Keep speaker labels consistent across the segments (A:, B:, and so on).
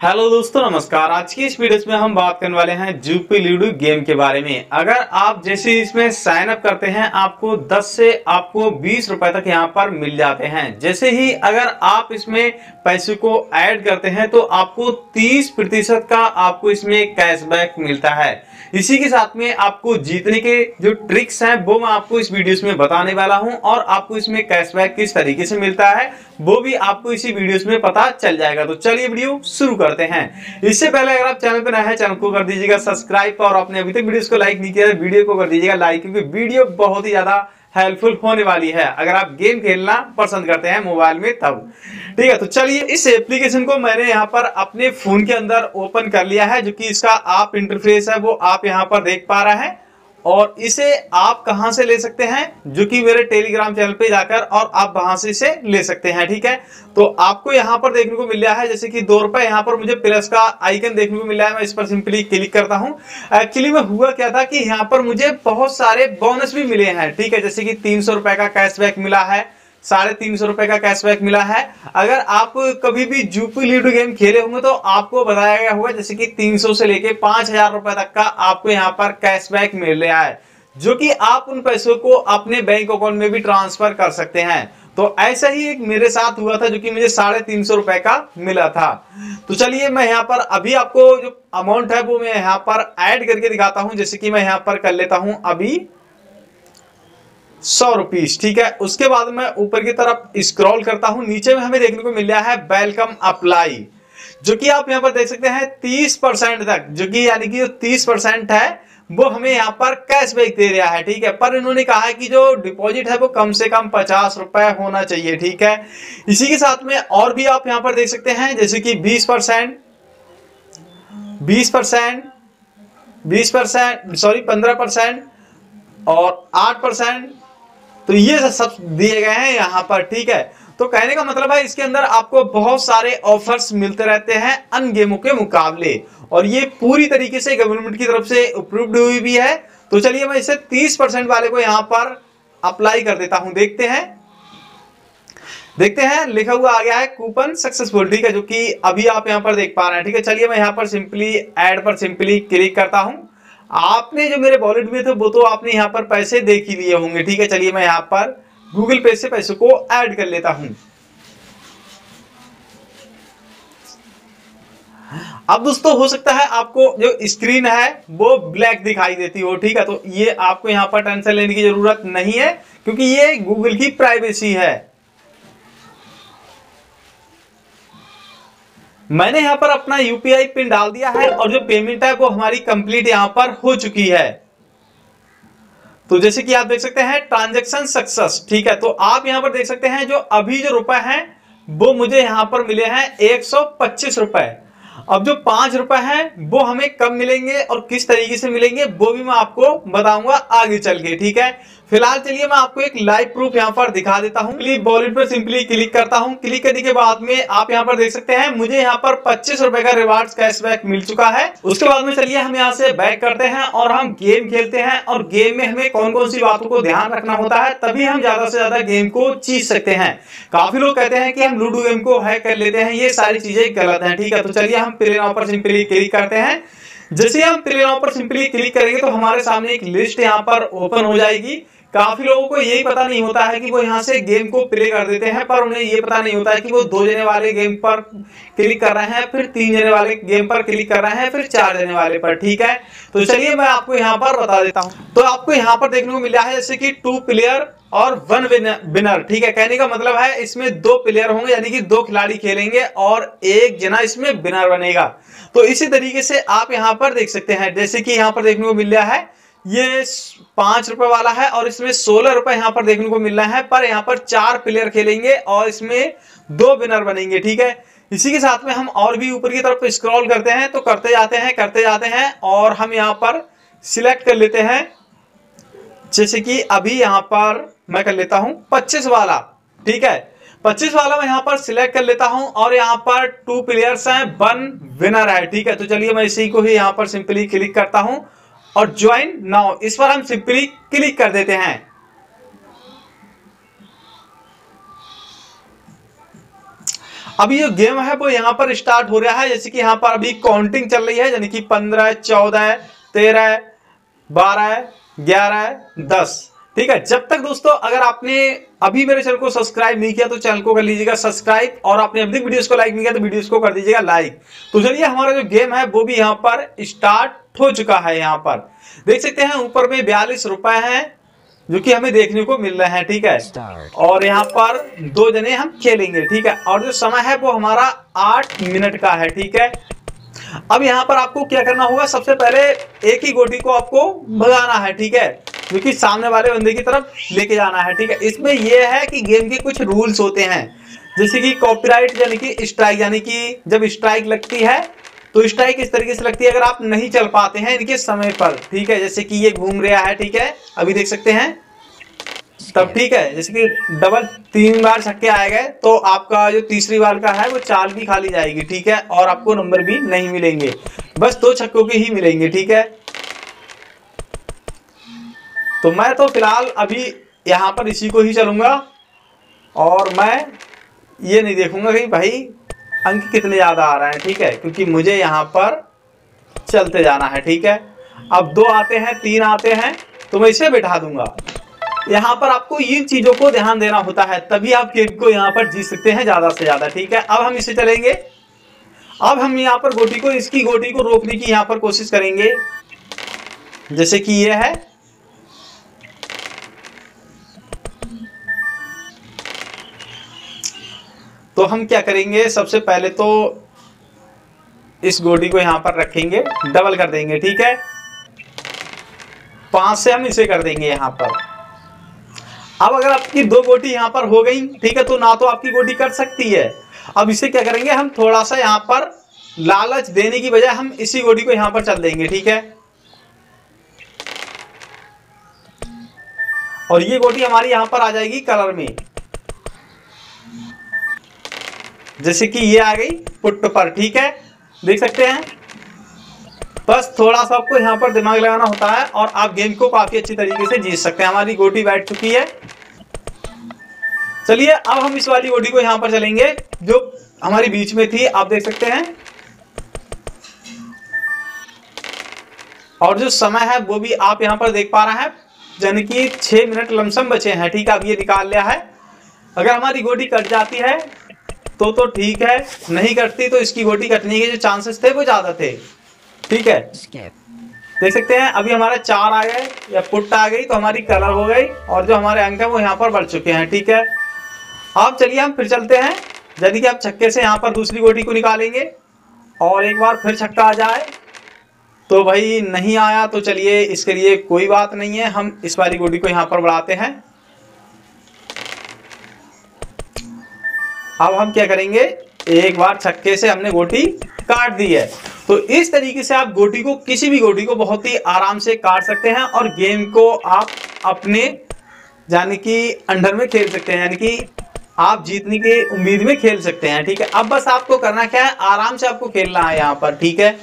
A: Hello दोस्तों, नमस्कार। आज की इस वीडियो में हम बात करने वाले हैं जुपी लूडो गेम के बारे में। अगर आप जैसे इसमें साइन अप करते हैं आपको 10 से आपको 20 रुपए तक यहाँ पर मिल जाते हैं। जैसे ही अगर आप इसमें पैसे को ऐड करते हैं तो आपको 30% का आपको इसमें कैशबैक मिलता है। इसी के साथ में आपको जीतने के जो ट्रिक्स हैं वो मैं आपको इस वीडियो में बताने वाला हूं और आपको इसमें कैशबैक किस तरीके से मिलता है वो भी आपको इसी वीडियो में पता चल जाएगा। तो चलिए वीडियो शुरू करते हैं। इससे पहले अगर आप चैनल पर नए हैं, चैनल को कर दीजिएगा सब्सक्राइब और आपने अभी तक वीडियो को लाइक नहीं किया वीडियो को कर दीजिएगा लाइक, क्योंकि वीडियो बहुत ही ज्यादा हेल्पफुल होने वाली है अगर आप गेम खेलना पसंद करते हैं मोबाइल में तब। ठीक है, तो चलिए इस एप्लीकेशन को मैंने यहाँ पर अपने फोन के अंदर ओपन कर लिया है। जो कि इसका आप इंटरफेस है वो आप यहाँ पर देख पा रहे हैं और इसे आप कहां से ले सकते हैं, जो कि मेरे टेलीग्राम चैनल पे जाकर और आप वहां से इसे ले सकते हैं। ठीक है, तो आपको यहां पर देखने को मिल रहा है जैसे कि 2 रुपए यहाँ पर मुझे प्लस का आइकन देखने को मिल रहा है। मैं इस पर सिंपली क्लिक करता हूं। एक्चुअली में हुआ क्या था कि यहाँ पर मुझे बहुत सारे बोनस भी मिले हैं। ठीक है, जैसे कि 300 रुपए का कैशबैक मिला है, 350 रुपए का कैशबैक मिला है। अगर आप कभी भी जुपी लूडो गेम खेले होंगे तो आपको बताया गया होगा जैसे कि 300 से लेके 5000 रुपए तक का आपको यहाँ पर कैशबैक मिल रहा है, जो कि आप उन पैसों को अपने बैंक अकाउंट में भी ट्रांसफर कर सकते हैं। तो ऐसा ही एक मेरे साथ हुआ था जो कि मुझे 350 रुपए का मिला था। तो चलिए मैं यहाँ पर अभी आपको जो अमाउंट है वो मैं यहाँ पर ऐड करके दिखाता हूँ। जैसे कि मैं यहाँ पर कर लेता हूँ अभी 100 रुपीज। ठीक है, उसके बाद मैं ऊपर की तरफ स्क्रॉल करता हूं। नीचे में हमें देखने को मिल रहा है वेलकम अप्लाई, जो कि आप यहां पर देख सकते हैं 30% तक, जो कि यानी कि 30% है वो हमें यहां पर कैशबैक दे रहा है। ठीक है, पर इन्होंने कहा है कि जो डिपॉजिट है वो कम से कम 50 रुपए होना चाहिए। ठीक है, इसी के साथ में और भी आप यहां पर देख सकते हैं जैसे कि 20%, 15% और 8%। तो ये सब दिए गए हैं यहाँ पर। ठीक है, तो कहने का मतलब है इसके अंदर आपको बहुत सारे ऑफर्स मिलते रहते हैं अन्य गेमों के मुकाबले, और ये पूरी तरीके से गवर्नमेंट की तरफ से अप्रूव्ड हुई भी है। तो चलिए मैं इसे 30% वाले को यहाँ पर अप्लाई कर देता हूं। देखते हैं लिखा हुआ आ गया है कूपन सक्सेसफुल। ठीक है, जो कि अभी आप यहाँ पर देख पा रहे हैं। ठीक है, चलिए मैं यहाँ पर सिंपली ऐड पर सिंपली क्लिक करता हूं। आपने जो मेरे वॉलेट में थे वो तो आपने यहाँ पर पैसे देख ही लिए होंगे। ठीक है, चलिए मैं यहाँ पर गूगल पे से पैसों को ऐड कर लेता हूं। अब दोस्तों हो सकता है आपको जो स्क्रीन है वो ब्लैक दिखाई देती हो। ठीक है, तो ये आपको यहाँ पर टेंशन लेने की जरूरत नहीं है, क्योंकि ये गूगल की प्राइवेसी है। मैंने यहां पर अपना यूपीआई पिन डाल दिया है और जो पेमेंट है वो हमारी कंप्लीट यहां पर हो चुकी है। तो जैसे कि आप देख सकते हैं ट्रांजैक्शन सक्सेस। ठीक है, तो आप यहां पर देख सकते हैं जो अभी जो रुपए हैं वो मुझे यहां पर मिले हैं 125 रुपए। अब जो 5 रुपए हैं वो हमें कब मिलेंगे और किस तरीके से मिलेंगे वो भी मैं आपको बताऊंगा आगे चल के। ठीक है, फिलहाल चलिए मैं आपको एक लाइव प्रूफ यहां पर दिखा देता हूं। क्लिक वॉलेट पर सिंपली क्लिक करता हूं। क्लिक करने के बाद में आप यहां पर देख सकते हैं मुझे यहां पर 25 रुपए का रिवार्ड्स कैशबैक मिल चुका है। उसके बाद में चलिए हम यहां से बैक करते हैं और हम गेम खेलते हैं, और गेम में हमें कौन कौन सी बातों को ध्यान रखना होता है तभी हम ज्यादा से ज्यादा गेम को जीत सकते हैं। काफी लोग कहते हैं कि हम लूडो गेम को हैक कर लेते हैं, ये सारी चीजें गलत है। ठीक है, तो चलिए हम प्ले नाउ पर सिंपली क्लिक करते हैं। जैसे हम प्ले नाउ पर सिंपली क्लिक करेंगे तो हमारे सामने एक लिस्ट यहाँ पर ओपन हो जाएगी। काफी लोगों को यही पता नहीं होता है कि वो यहाँ से गेम को प्ले कर देते हैं, पर उन्हें ये पता नहीं होता है कि वो 2 जने वाले गेम पर क्लिक कर रहे हैं, फिर 3 जने वाले गेम पर क्लिक कर रहे हैं, फिर 4 जने वाले पर। ठीक है, तो चलिए मैं आपको यहाँ पर बता देता हूँ। तो आपको यहाँ पर देखने को मिला है जैसे कि 2 प्लेयर और 1 विनर। ठीक है, कहने का मतलब है इसमें 2 प्लेयर होंगे, यानी कि 2 खिलाड़ी खेलेंगे और 1 जना इसमें विनर बनेगा। तो इसी तरीके से आप यहाँ पर देख सकते हैं जैसे कि यहाँ पर देखने को मिल रहा है ये 5 रुपए वाला है और इसमें 16 रुपए यहाँ पर देखने को मिल रहा है, पर यहाँ पर 4 प्लेयर खेलेंगे और इसमें 2 विनर बनेंगे। ठीक है, इसी के साथ में हम और भी ऊपर की तरफ स्क्रॉल करते हैं तो करते जाते हैं और हम यहाँ पर सिलेक्ट कर लेते हैं। जैसे कि अभी यहाँ पर मैं कर लेता हूं 25 वाला। ठीक है, 25 वाला मैं यहाँ पर सिलेक्ट कर लेता हूं और यहाँ पर 2 प्लेयर्स हैं, 1 विनर है। ठीक है, तो चलिए मैं इसी को ही यहाँ पर सिंपली क्लिक करता हूं और ज्वाइन नाउ इस पर हम सिंपली क्लिक कर देते हैं। अभी जो गेम है वो यहाँ पर स्टार्ट हो रहा है। जैसे कि यहाँ पर अभी काउंटिंग चल रही है, यानी कि 15, 14, 13, 12, 11, 10। ठीक है, जब तक दोस्तों अगर आपने अभी मेरे चैनल को सब्सक्राइब नहीं किया तो चैनल को कर लीजिएगा सब्सक्राइब, और आपने अभी तक वीडियोस को लाइक नहीं किया तो वीडियोस को कर दीजिएगा लाइक। तो चलिए, हमारा जो गेम है वो भी यहाँ पर स्टार्ट हो चुका है। यहाँ पर देख सकते हैं ऊपर में 42 रुपए हैं जो कि हमें देखने को मिल रहे हैं। ठीक है, और यहाँ पर 2 जने हम खेलेंगे। ठीक है, और जो समय है वो हमारा 8 मिनट का है। ठीक है, अब यहाँ पर आपको क्या करना होगा, सबसे पहले एक ही गोटी को आपको भगाना है। ठीक है, जो कि सामने वाले बंदे की तरफ लेके जाना है। ठीक है, इसमें यह है कि गेम के कुछ रूल्स होते हैं, जैसे कि कॉपीराइट यानी कि स्ट्राइक, यानी कि जब स्ट्राइक लगती है तो स्ट्राइक इस तरीके से लगती है अगर आप नहीं चल पाते हैं इनके समय पर। ठीक है, जैसे कि ये घूम रहा है। ठीक है, अभी देख सकते हैं तब। ठीक है, जैसे कि डबल 3 बार छक्के आए गए तो आपका जो तीसरी बार का है वो चाल भी खाली जाएगी। ठीक है, और आपको नंबर भी नहीं मिलेंगे, बस 2 छक्कों के ही मिलेंगे। ठीक है, तो मैं तो फिलहाल अभी यहाँ पर इसी को ही चलूंगा, और मैं ये नहीं देखूंगा कि भाई अंक कितने ज्यादा आ रहे हैं। ठीक है, क्योंकि मुझे यहाँ पर चलते जाना है। ठीक है, अब 2 आते हैं, 3 आते हैं तो मैं इसे बैठा दूंगा। यहाँ पर आपको इन चीजों को ध्यान देना होता है, तभी आप गेम को यहाँ पर जीत सकते हैं ज्यादा से ज्यादा। ठीक है, अब हम इसे चलेंगे। अब हम यहाँ पर गोटी को, इसकी गोटी को रोकने की यहाँ पर कोशिश करेंगे, जैसे कि ये है। तो हम क्या करेंगे, सबसे पहले तो इस गोटी को यहाँ पर रखेंगे, डबल कर देंगे। ठीक है, 5 से हम इसे कर देंगे यहाँ पर। अब अगर आपकी 2 गोटी यहाँ पर हो गई, ठीक है, तो ना तो आपकी गोटी कट सकती है। अब इसे क्या करेंगे, हम थोड़ा सा यहाँ पर लालच देने की बजाय हम इसी गोटी को यहाँ पर चल देंगे। ठीक है, और ये गोटी हमारी यहाँ पर आ जाएगी कलर में, जैसे कि ये आ गई पुट पर। ठीक है, देख सकते हैं। बस थोड़ा सा आपको यहाँ पर दिमाग लगाना होता है और आप गेम को काफी अच्छी तरीके से जीत सकते हैं। हमारी गोटी बैठ चुकी है। चलिए, अब हम इस वाली गोटी को यहाँ पर चलेंगे जो हमारी बीच में थी, आप देख सकते हैं। और जो समय है वो भी आप यहाँ पर देख पा रहे हैं, यानी कि 6 मिनट लमसम बचे हैं। ठीक है, अब ये निकाल लिया है। अगर हमारी गोटी कट जाती है तो ठीक है, नहीं कटती तो इसकी गोटी कटने के जो चांसेस थे वो ज्यादा थे। ठीक है, देख सकते हैं अभी हमारा 4 आ गए या पुट आ गई तो हमारी कलर हो गई, और जो हमारे अंक है वो यहाँ पर बढ़ चुके हैं। ठीक है, अब चलिए हम फिर चलते हैं। यदि कि आप छक्के से यहाँ पर दूसरी गोटी को निकालेंगे और एक बार फिर छक्का आ जाए तो भाई नहीं आया तो चलिए इसके लिए कोई बात नहीं है, हम इस वाली गोटी को यहाँ पर बढ़ाते हैं। अब हम क्या करेंगे, एक बार छक्के से हमने गोटी काट दी है, तो इस तरीके से आप गोटी को, किसी भी गोटी को बहुत ही आराम से काट सकते हैं और गेम को आप अपने यानी कि अंडर में खेल सकते हैं, यानी कि आप जीतने की उम्मीद में खेल सकते हैं। ठीक है, अब बस आपको करना क्या है, आराम से आपको खेलना है यहाँ पर। ठीक है,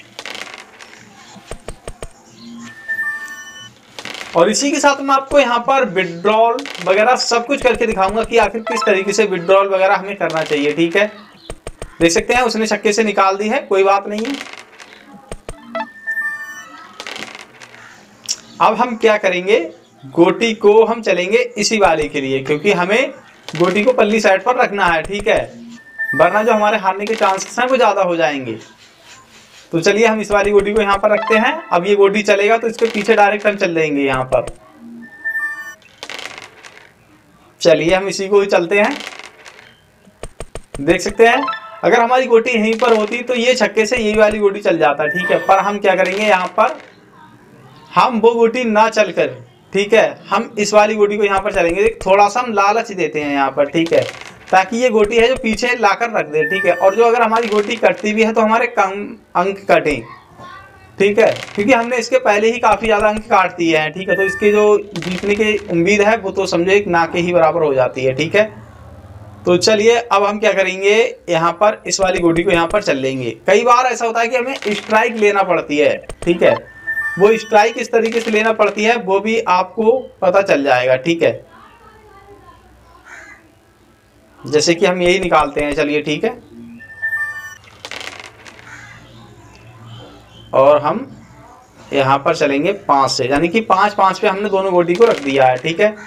A: और इसी के साथ मैं आपको यहाँ पर विड्रॉल वगैरह सब कुछ करके दिखाऊंगा कि आखिर किस तरीके से विड्रॉल वगैरह हमें करना चाहिए। ठीक है, देख सकते हैं उसने छक्के से निकाल दी है, कोई बात नहीं है। अब हम क्या करेंगे, गोटी को हम चलेंगे इसी वाले के लिए, क्योंकि हमें गोटी को पल्ली साइड पर रखना है। ठीक है, वरना जो हमारे हारने के चांसेस हैं वो ज्यादा हो जाएंगे। तो चलिए हम इस वाली गोटी को यहाँ पर रखते हैं। अब ये गोटी चलेगा तो इसके पीछे डायरेक्ट हम चल देंगे यहाँ पर। चलिए हम इसी को ही चलते हैं। देख सकते हैं अगर हमारी गोटी यहीं पर होती तो ये छक्के से यही वाली गोटी चल जाता। ठीक है, पर हम क्या करेंगे, यहाँ पर हम वो गोटी ना चलकर, ठीक है, हम इस वाली गोटी को यहाँ पर चलेंगे। थोड़ा सा हम लालच देते हैं यहाँ पर। ठीक है, ताकि ये गोटी है जो पीछे लाकर रख दे। ठीक है, और जो अगर हमारी गोटी कटती भी है तो हमारे कम अंक कटें। ठीक है, क्योंकि हमने इसके पहले ही काफी ज्यादा अंक काट दिए हैं। ठीक है, तो इसके जो जीतने की उम्मीद है वो तो समझो एक ना के ही बराबर हो जाती है। ठीक है, तो चलिए अब हम क्या करेंगे, यहाँ पर इस वाली गोटी को यहाँ पर चल लेंगे। कई बार ऐसा होता है कि हमें स्ट्राइक लेना पड़ती है। ठीक है, वो स्ट्राइक किस तरीके से लेना पड़ती है वो भी आपको पता चल जाएगा। ठीक है, जैसे कि हम यही निकालते हैं, चलिए ठीक है। और हम यहाँ पर चलेंगे 5 से, यानी कि 5 पे हमने दोनों गोटी को रख दिया है, ठीक है।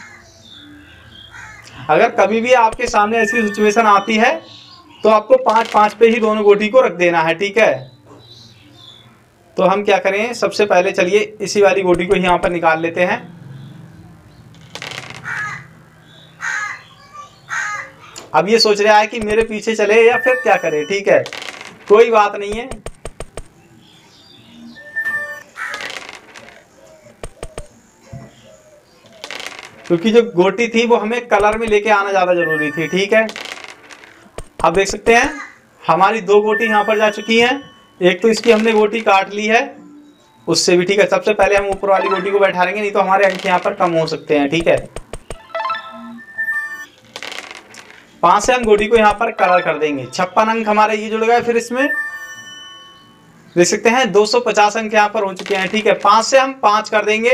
A: अगर कभी भी आपके सामने ऐसी सिचुएशन आती है तो आपको 5 पे ही दोनों गोटी को रख देना है, ठीक है। तो हम क्या करें, सबसे पहले चलिए इसी वाली गोटी को यहाँ पर निकाल लेते हैं। अब ये सोच रहा है कि मेरे पीछे चले या फिर क्या करे, ठीक है, कोई बात नहीं है। क्योंकि जो गोटी थी वो हमें कलर में लेके आना ज्यादा जरूरी थी, ठीक है। अब देख सकते हैं हमारी 2 गोटी यहाँ पर जा चुकी हैं। एक तो इसकी हमने गोटी काट ली है, उससे भी ठीक है। सबसे पहले हम ऊपर वाली गोटी को बैठा लेंगे, नहीं तो हमारे अंक यहाँ पर कम हो सकते हैं, ठीक है। 5 से हम गोटी को यहाँ पर कलर कर देंगे। 56 अंक हमारे ये जुड़ गए। फिर इसमें देख सकते हैं 250 अंक यहाँ पर हो चुके हैं, ठीक है। 5 से हम 5 कर देंगे।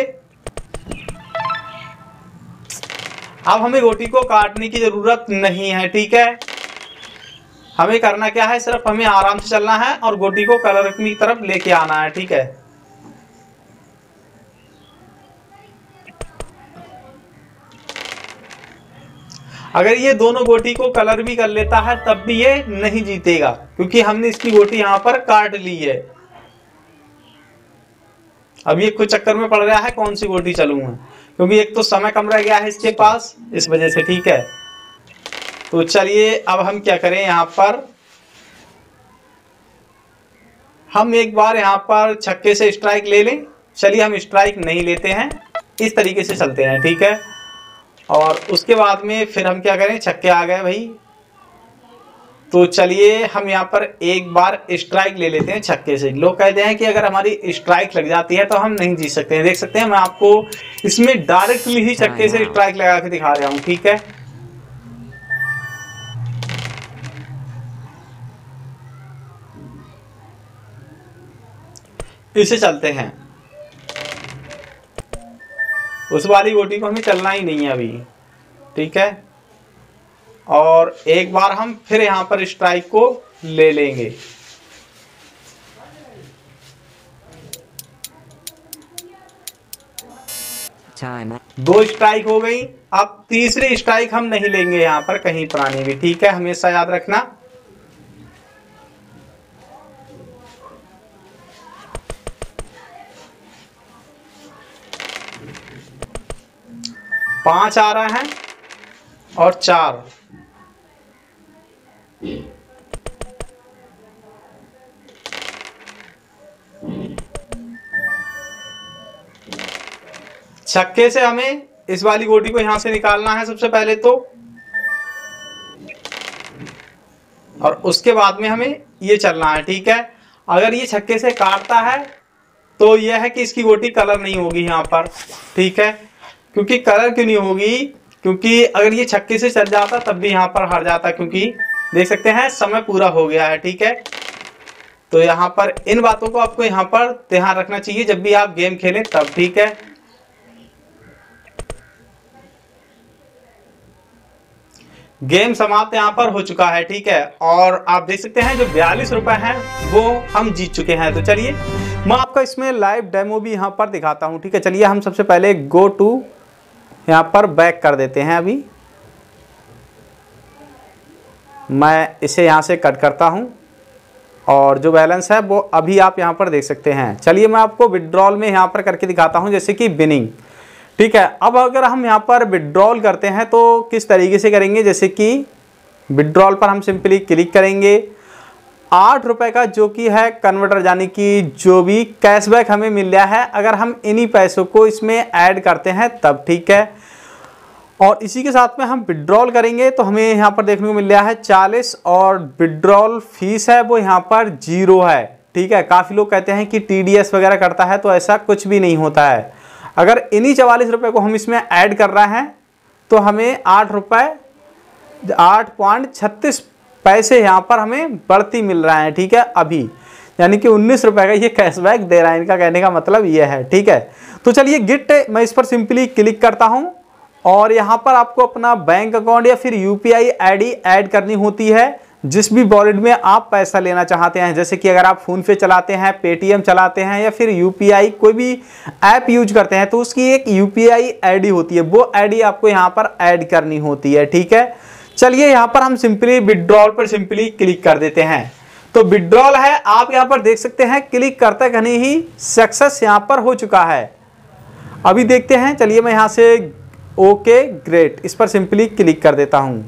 A: अब हमें गोटी को काटने की जरूरत नहीं है, ठीक है। हमें करना क्या है, सिर्फ हमें आराम से चलना है और गोटी को कलर की तरफ लेके आना है, ठीक है। अगर ये दोनों गोटी को कलर भी कर लेता है तब भी ये नहीं जीतेगा, क्योंकि हमने इसकी गोटी यहां पर काट ली है। अब ये कुछ चक्कर में पड़ रहा है कौन सी गोटी चलूंगा, क्योंकि एक तो समय कम रह गया है इसके पास, इस वजह से, ठीक है। तो चलिए अब हम क्या करें, यहां पर हम एक बार यहां पर छक्के से स्ट्राइक ले लें। चलिए हम स्ट्राइक नहीं लेते हैं, इस तरीके से चलते हैं, ठीक है। और उसके बाद में फिर हम क्या करें, छक्के आ गए भाई, तो चलिए हम यहाँ पर एक बार स्ट्राइक ले लेते हैं छक्के से। लोग कहते हैं कि अगर हमारी स्ट्राइक लग जाती है तो हम नहीं जीत सकते हैं। देख सकते हैं मैं आपको इसमें डायरेक्टली ही छक्के से स्ट्राइक लगा के दिखा रहा हूँ, ठीक है। इसे चलते हैं, उस वाली गोटी को हमें चलना ही नहीं है अभी, ठीक है। और एक बार हम फिर यहां पर स्ट्राइक को ले लेंगे।
B: Time.
A: 2 स्ट्राइक हो गई। अब तीसरी स्ट्राइक हम नहीं लेंगे यहां पर कहीं पुरानी भी, ठीक है, हमेशा याद रखना। पांच आ रहा है और 4। छक्के से हमें इस वाली गोटी को यहां से निकालना है सबसे पहले तो, और उसके बाद में हमें ये चलना है, ठीक है। अगर ये छक्के से काटता है तो यह है कि इसकी गोटी कलर नहीं होगी यहां पर, ठीक है। क्योंकि कलर क्यों नहीं होगी, क्योंकि अगर ये छक्के से चल जाता तब भी यहाँ पर हार जाता, क्योंकि देख सकते हैं समय पूरा हो गया है, ठीक है। तो यहाँ पर इन बातों को आपको यहाँ पर ध्यान रखना चाहिए जब भी आप गेम खेलें तब, ठीक है। गेम समाप्त यहाँ पर हो चुका है, ठीक है। और आप देख सकते हैं जो 42 रुपए हैं वो हम जीत चुके हैं। तो चलिए मैं आपका इसमें लाइव डेमो भी यहाँ पर दिखाता हूँ, ठीक है। चलिए हम सबसे पहले गो टू यहाँ पर बैक कर देते हैं। अभी मैं इसे यहाँ से कट करता हूँ और जो बैलेंस है वो अभी आप यहाँ पर देख सकते हैं। चलिए मैं आपको विड्रॉल में यहाँ पर करके दिखाता हूँ, जैसे कि बिनिंग, ठीक है। अब अगर हम यहाँ पर विड्रॉल करते हैं तो किस तरीके से करेंगे, जैसे कि विड्रॉल पर हम सिंपली क्लिक करेंगे। 8 रुपए का जो कि है कन्वर्टर, यानी कि जो भी कैशबैक हमें मिल रहा है, अगर हम इन्हीं पैसों को इसमें ऐड करते हैं तब, ठीक है। और इसी के साथ में हम विड्रॉल करेंगे तो हमें यहाँ पर देखने को मिल रहा है 40, और विड्रॉल फीस है वो यहाँ पर 0 है, ठीक है। काफ़ी लोग कहते हैं कि TDS वगैरह करता है, तो ऐसा कुछ भी नहीं होता है। अगर इन्हीं 44 रुपये को हम इसमें ऐड कर रहे हैं तो हमें 8.36 पैसे यहाँ पर हमें बढ़ती मिल रहा है, ठीक है। अभी यानी कि 19 रुपये का ये कैशबैक दे रहा है, इनका कहने का मतलब ये है, ठीक है। तो चलिए गिट, मैं इस पर सिंपली क्लिक करता हूँ और यहाँ पर आपको अपना बैंक अकाउंट या फिर यूपीआई आईडी ऐड करनी होती है जिस भी वॉलेट में आप पैसा लेना चाहते हैं। जैसे कि अगर आप फोन पे चलाते हैं, पेटीएम चलाते हैं या फिर यूपीआई कोई भी ऐप यूज करते हैं तो उसकी एक यूपीआई आईडी होती है, वो आईडी आपको यहाँ पर ऐड करनी होती है। ठीक है, चलिए यहाँ पर हम सिंपली विड्रॉल पर सिंपली क्लिक कर देते हैं। तो विड्रॉल है, आप यहाँ पर देख सकते हैं क्लिक करते कहीं ही सक्सेस यहाँ पर हो चुका है। अभी देखते हैं, चलिए मैं यहाँ से ओके ग्रेट इस पर सिंपली क्लिक कर देता हूँ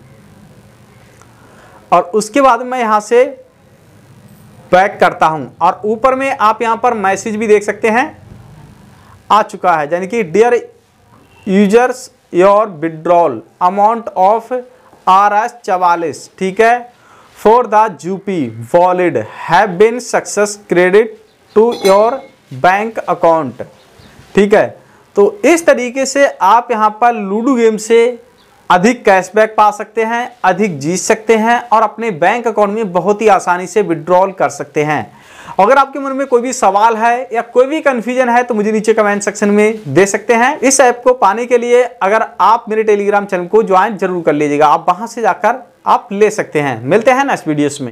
A: और उसके बाद मैं यहाँ से बैक करता हूँ और ऊपर में आप यहाँ पर मैसेज भी देख सकते हैं आ चुका है, यानी कि dear users your withdrawal amount of RS44, ठीक है, for the UP wallet have been success credit to your bank account. ठीक है, तो इस तरीके से आप यहाँ पर लूडो गेम से अधिक कैशबैक पा सकते हैं, अधिक जीत सकते हैं और अपने बैंक अकाउंट में बहुत ही आसानी से विड्रॉल कर सकते हैं। अगर आपके मन में कोई भी सवाल है या कोई भी कंफ्यूजन है तो मुझे नीचे कमेंट सेक्शन में दे सकते हैं। इस ऐप को पाने के लिए अगर आप मेरे टेलीग्राम चैनल को ज्वाइन जरूर कर लीजिएगा, आप वहां से जाकर आप ले सकते हैं। मिलते हैं नेक्स्ट वीडियोस में।